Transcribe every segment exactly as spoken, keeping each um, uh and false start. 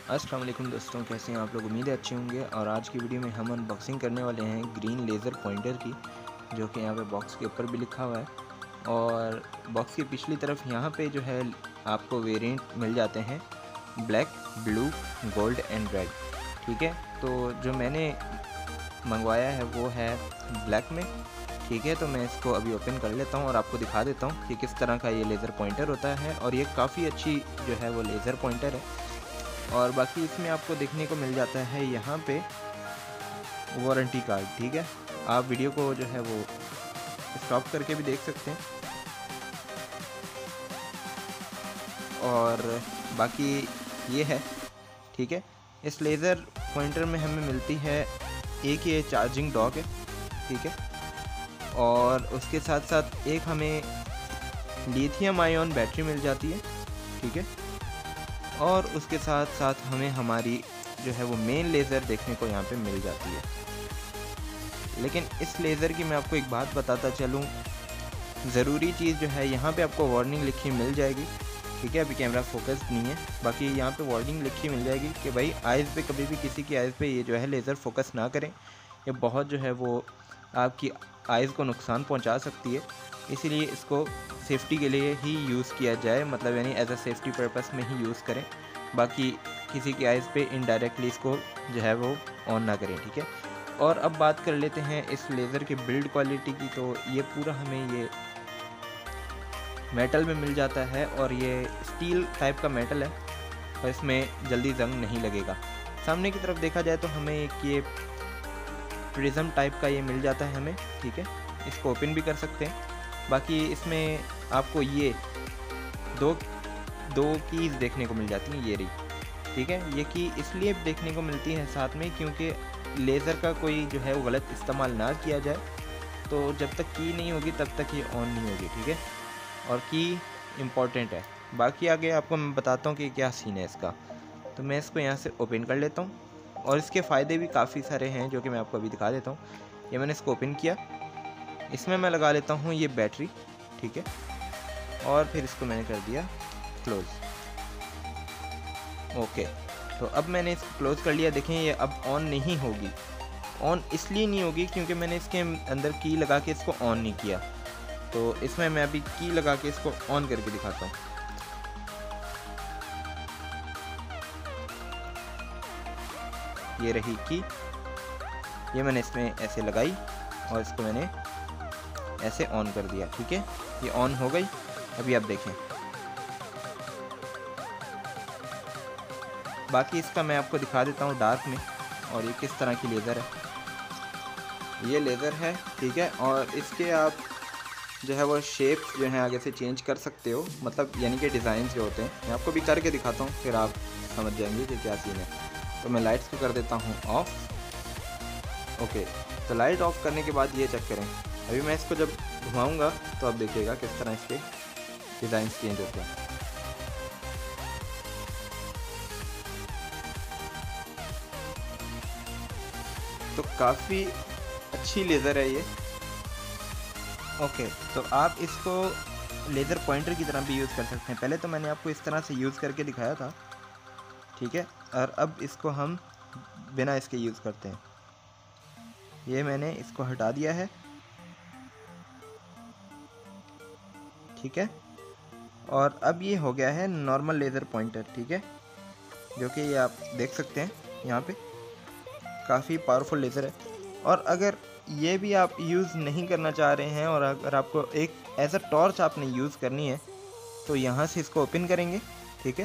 अस्सलाम वालेकुम दोस्तों, कैसे हैं आप लोग। उम्मीद है अच्छे होंगे। और आज की वीडियो में हम अनबॉक्सिंग करने वाले हैं ग्रीन लेज़र पॉइंटर की, जो कि यहाँ पे बॉक्स के ऊपर भी लिखा हुआ है। और बॉक्स की पिछली तरफ यहाँ पे जो है आपको वेरिएंट मिल जाते हैं black, blue, gold and red. ठीक है, तो जो मैंने मंगवाया है वो है ब्लैक में। ठीक है, तो मैं इसको अभी ओपन कर लेता हूँ और आपको दिखा देता हूँ कि किस तरह का ये लेज़र पॉइंटर होता है। और ये काफ़ी अच्छी जो है वो लेज़र पॉइंटर है। और बाकी इसमें आपको देखने को मिल जाता है यहाँ पे वारंटी कार्ड। ठीक है, आप वीडियो को जो है वो स्टॉप करके भी देख सकते हैं। और बाकी ये है, ठीक है, इस लेज़र पॉइंटर में हमें मिलती है एक ये चार्जिंग डॉक है। ठीक है, और उसके साथ साथ एक हमें लिथियम आयन बैटरी मिल जाती है। ठीक है, और उसके साथ साथ हमें हमारी जो है वो मेन लेज़र देखने को यहाँ पे मिल जाती है। लेकिन इस लेज़र की मैं आपको एक बात बताता चलूँ, ज़रूरी चीज़ जो है यहाँ पे आपको वार्निंग लिखी मिल जाएगी। ठीक है, अभी कैमरा फोकस नहीं है, बाकी यहाँ पे वार्निंग लिखी मिल जाएगी कि भाई आइज़ पे कभी भी किसी की आइज़ पे ये जो है लेज़र फोकस ना करें। ये बहुत जो है वो आपकी आइज़ को नुकसान पहुँचा सकती है, इसीलिए इसको सेफ़्टी के लिए ही यूज़ किया जाए, मतलब यानी एज अ सेफ्टी पर्पस में ही यूज़ करें। बाकी किसी की आइज़ पे इनडायरेक्टली इसको जो है वो ऑन ना करें। ठीक है, और अब बात कर लेते हैं इस लेज़र के बिल्ड क्वालिटी की। तो ये पूरा हमें ये मेटल में मिल जाता है और ये स्टील टाइप का मेटल है और इसमें जल्दी जंग नहीं लगेगा। सामने की तरफ देखा जाए तो हमें एक ये प्रिज्म टाइप का ये मिल जाता है हमें। ठीक है, इसको ओपन भी कर सकते हैं। बाकी इसमें आपको ये दो दो कीज़ देखने को मिल जाती हैं, ये रही। ठीक है, ये की इसलिए देखने को मिलती है साथ में क्योंकि लेज़र का कोई जो है वो गलत इस्तेमाल ना किया जाए। तो जब तक की नहीं होगी तब तक ये ऑन नहीं होगी। ठीक है, और की इम्पॉर्टेंट है। बाकी आगे आपको मैं बताता हूँ कि क्या सीन है इसका। तो मैं इसको यहाँ से ओपन कर लेता हूँ और इसके फ़ायदे भी काफ़ी सारे हैं जो कि मैं आपको अभी दिखा देता हूँ। ये मैंने इसको ओपन किया, इसमें मैं लगा लेता हूँ ये बैटरी। ठीक है, और फिर इसको मैंने कर दिया क्लोज़। ओके, तो अब मैंने इसको क्लोज़ कर लिया। देखें ये अब ऑन नहीं होगी। ऑन इसलिए नहीं होगी क्योंकि मैंने इसके अंदर की लगा के इसको ऑन नहीं किया। तो इसमें मैं अभी की लगा के इसको ऑन करके दिखाता हूँ। ये रही की, ये मैंने इसमें ऐसे लगाई और इसको मैंने ऐसे ऑन कर दिया। ठीक है, ये ऑन हो गई। अभी आप देखें, बाकी इसका मैं आपको दिखा देता हूँ डार्क में और ये किस तरह की लेज़र है। ये लेज़र है, ठीक है, और इसके आप जो है वो शेप जो है आगे से चेंज कर सकते हो, मतलब यानी कि डिज़ाइन जो होते हैं। मैं आपको भी करके दिखाता हूँ, फिर आप समझ जाएंगे कि क्या सीन है। तो मैं लाइट्स को कर देता हूँ ऑफ। ओके, तो लाइट ऑफ करने के बाद ये चेक करें। अभी मैं इसको जब घुमाऊँगा तो आप देखिएगा किस तरह इसके डिज़ाइन चेंज होते हैं। तो काफ़ी अच्छी लेज़र है ये। ओके, तो आप इसको लेज़र पॉइंटर की तरह भी यूज़ कर सकते हैं। पहले तो मैंने आपको इस तरह से यूज़ करके दिखाया था। ठीक है, और अब इसको हम बिना इसके यूज़ करते हैं। ये मैंने इसको हटा दिया है। ठीक है, और अब ये हो गया है नॉर्मल लेज़र पॉइंटर। ठीक है, जो कि ये आप देख सकते हैं यहाँ पे काफ़ी पावरफुल लेज़र है। और अगर ये भी आप यूज़ नहीं करना चाह रहे हैं और अगर आपको एक एज अ टॉर्च आपने यूज़ करनी है तो यहाँ से इसको ओपन करेंगे। ठीक है,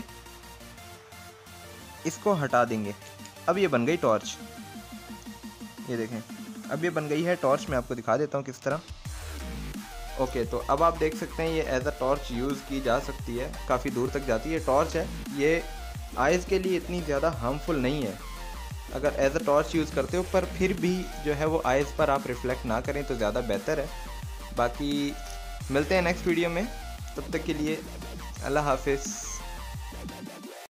इसको हटा देंगे। अब ये बन गई टॉर्च। ये देखें, अब ये बन गई है टॉर्च। मैं आपको दिखा देता हूँ किस तरह। ओके, तो अब आप देख सकते हैं ये एज अ टॉर्च यूज़ की जा सकती है, काफ़ी दूर तक जाती है। टॉर्च है, ये आइज़ के लिए इतनी ज़्यादा हार्मफुल नहीं है अगर एज अ टॉर्च यूज़ करते हो, पर फिर भी जो है वो आइज़ पर आप रिफ्लेक्ट ना करें तो ज़्यादा बेहतर है। बाकी मिलते हैं नेक्स्ट वीडियो में, तब तक के लिए अल्लाह हाफिज़।